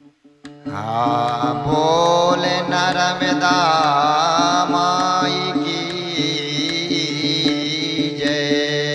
हाँ बोले नर्मदा माई की जय।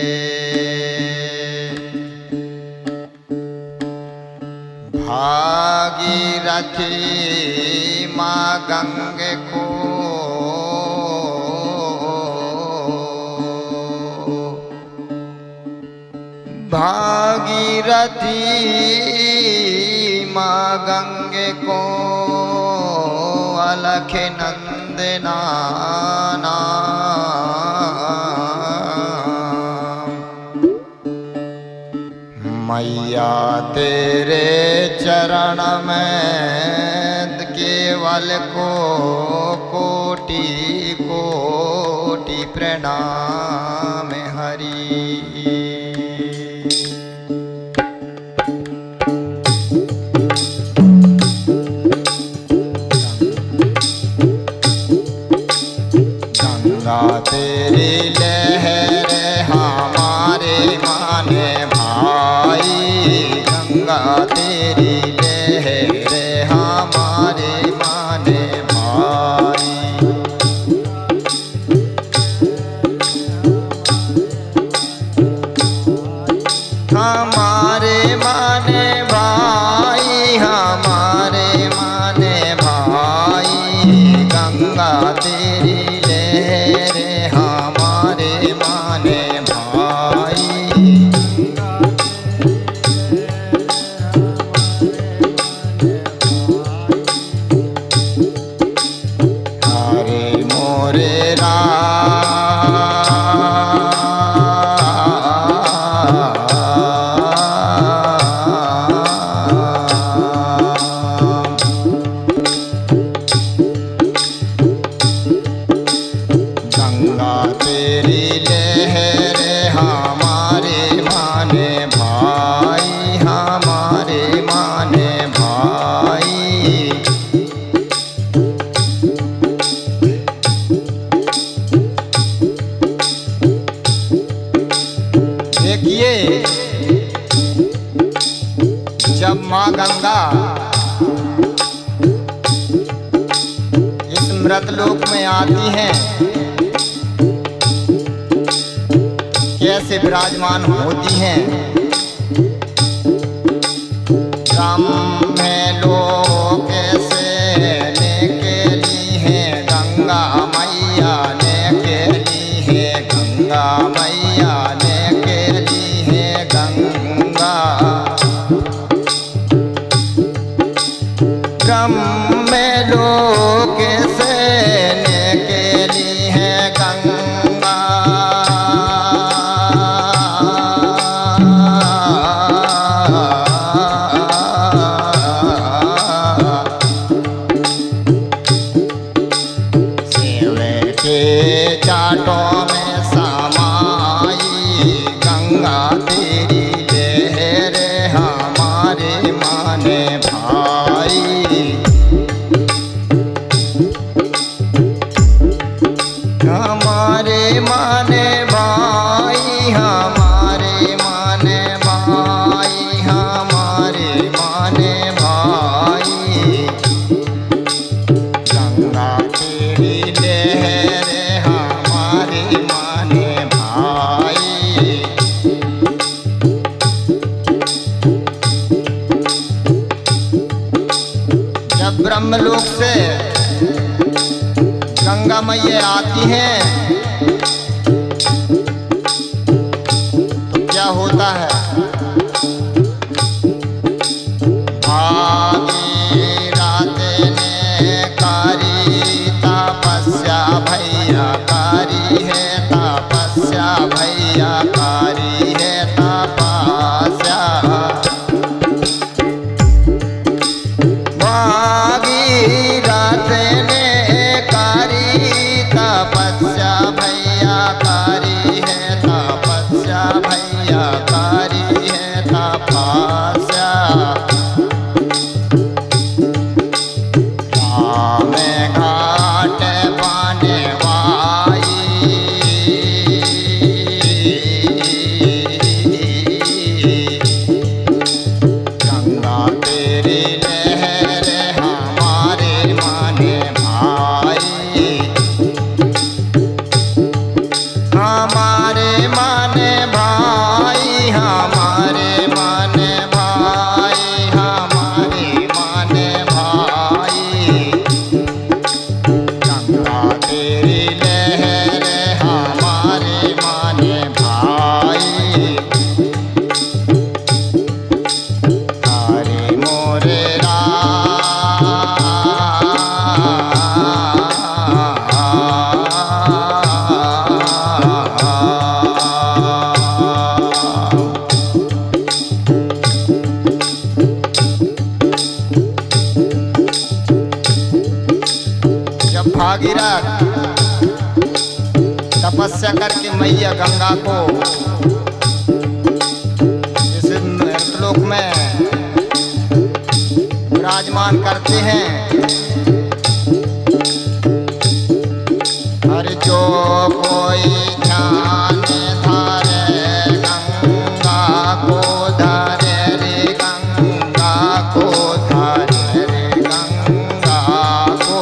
भागीरथी माँ गंगे को भागीरथी माँ गंगे को अलख नंदना मैया तेरे चरण में केवल को कोटि कोटि प्रणाम हरि। गंगा तेरी लहर हमारे माने भाई, गंगा तेरी लहर हमारे माने भाई। हमारे माने भाई, हमारे माने भाई, गंगा तेरी हमारे माने भाई। हरे मोरे गंगा तेरी लहर हमारे माने भाई, हमारे माने भाई। देखिए जब माँ गंगा इस मृतलोक में आती हैं कैसे विराजमान होती हैं। ब्रह्म लोक से निकली है गंगा मैया, निकली है गंगा मैया, निकली है गंगा। ब्रह्म लोक से निकली है गंगा। जाटों में समाई गंगा तेरी लहर हमारे माने भाई। हमारे माने भाई, हमारे माने भाई, हमारे माने भाई। गंगा तेरी लहर हमारे माने भाई। जब ब्रह्मलोक से गंगा मैया आती हैं तो क्या होता है। भागीरथ ने कारी तपस्या भैया कारी है तपस्या, भैया कारी है तपस्या। भागीरथ ने कारी तपस्या भैया कारी है तपस्या, भैया कारी है तपस्या। राम घाट पाने वाई गंगा तेरी लहर भागीरथ तपस्या करके मैया गंगा को इस लोक में विराजमान करते हैं। हर जो कोई ध्यान धारे गंगा को धारे रे गंगा को धारे रे गंगा को।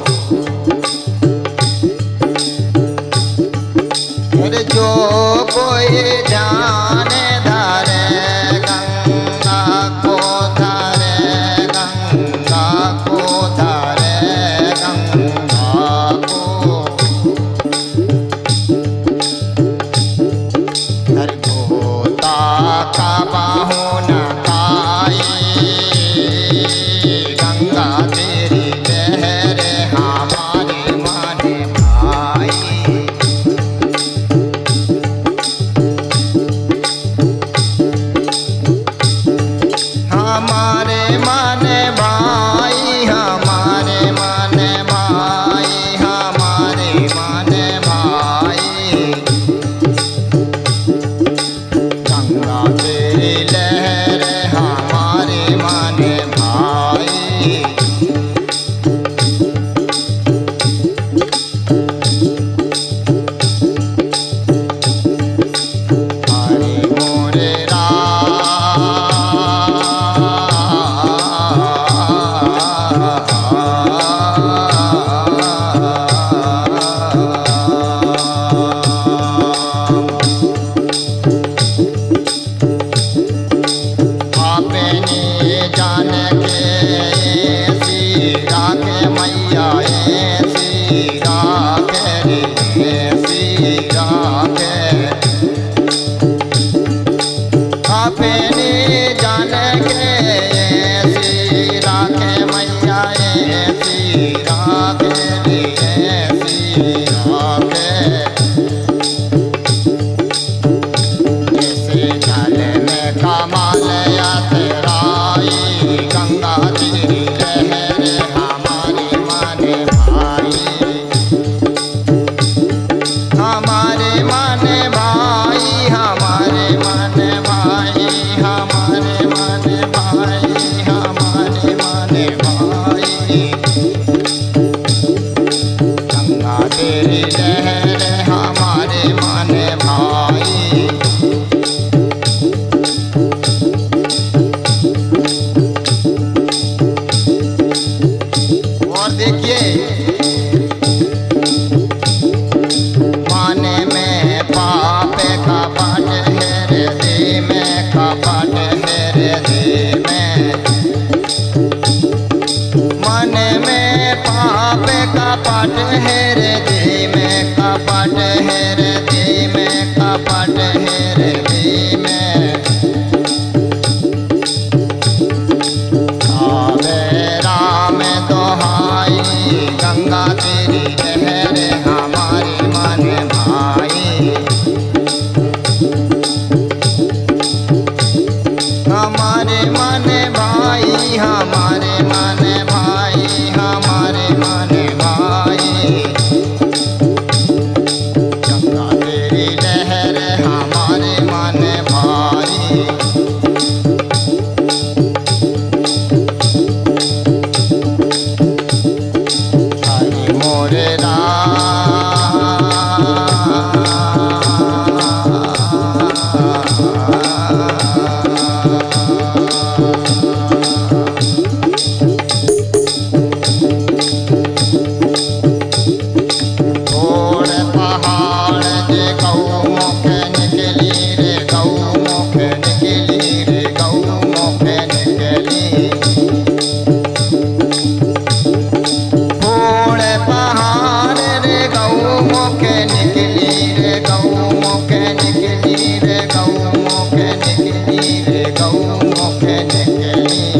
हर जो कोई ध्यान धारे गंगा को धारे गंगा को धारे गंगा को। हर गोता का बाहों न खाई गंगा तेरी लहर हमारे मन भाई। हमारे मन भाई हमारे मन भाई हमारे मन भाई। गंगा तेरी लहर हमारे मन भाई। हरे मोरे आपने जान के सीरा के मैया सीरा के रे सीरा के। आपने जान के सीरा के मैया सीरा के रे सीरा के। जैसे जल में कमाल तेराई गंगा तेरी लहर हमारे मन भाई। हमारे मन भाई हमारे मन भाई हमारे मन भाई हमारे मन भाई। गंगा तेरी लहर हमारे मन भाई। और देखिए माने में पाप का पाट है हृदय में कपट है हृदय में। मन में पाप का पाट है हृदय में कपट है हृदय में कपट है हृदय में। राम दोहाई गंगा तेरी लहर हमारे मन भाई। हमारे मन भाई हमारे मन भाई हमारे मन भाई। गंगा तेरी लहर हमारे मन भाई। हरे मोरे पहाड़ जे गौ मुख निकली रे गौ मुख निकली रे गौ मुख निकली। फोड़ पहाड़ रे गौ मुख निकली रे गौ मुख निकली रे गौ मुख निकली रे गौ मुख निकली।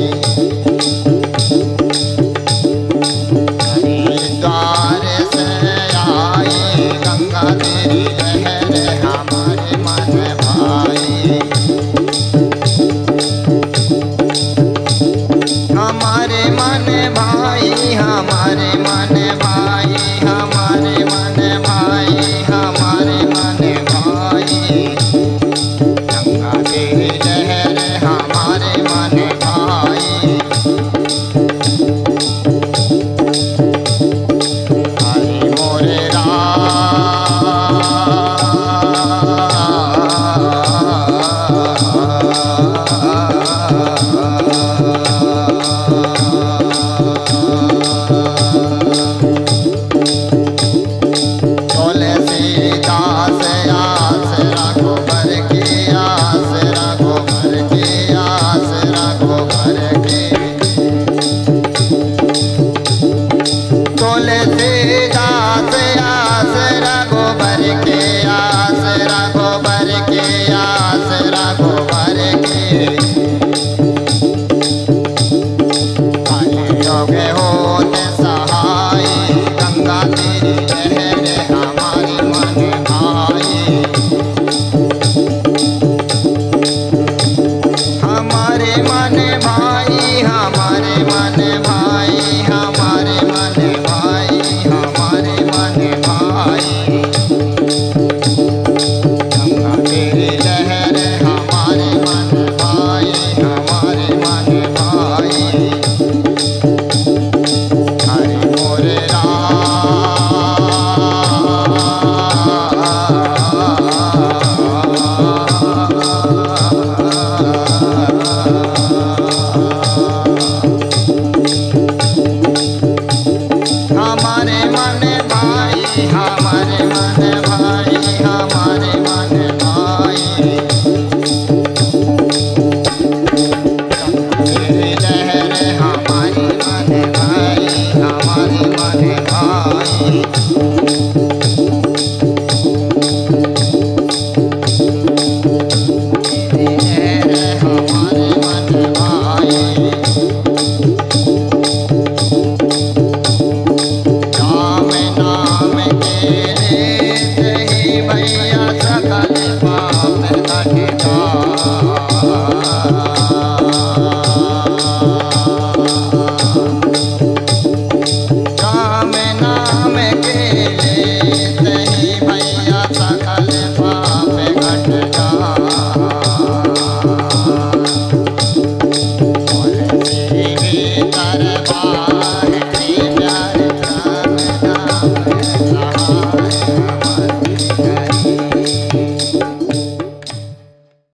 हरिद्वार से आई गंगा तेरी लहर हमारे मन भाई। हमारे मन भाई हमारे मन